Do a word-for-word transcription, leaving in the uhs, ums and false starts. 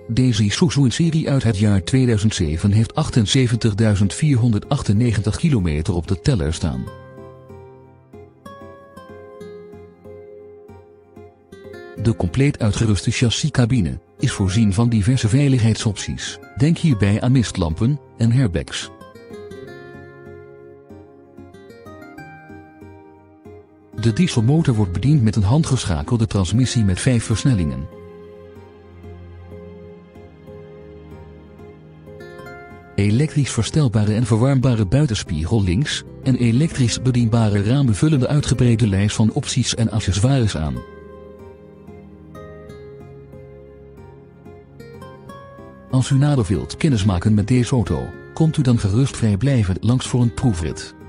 Deze Isuzu serie uit het jaar tweeduizend zeven heeft achtenzeventigduizend vierhonderdachtennegentig kilometer op de teller staan. De compleet uitgeruste chassiscabine is voorzien van diverse veiligheidsopties. Denk hierbij aan mistlampen en airbags. De dieselmotor wordt bediend met een handgeschakelde transmissie met vijf versnellingen. Elektrisch verstelbare en verwarmbare buitenspiegel links en elektrisch bedienbare ramen vullen de uitgebreide lijst van opties en accessoires aan. Als u nader wilt kennismaken met deze auto, komt u dan gerust vrijblijvend langs voor een proefrit.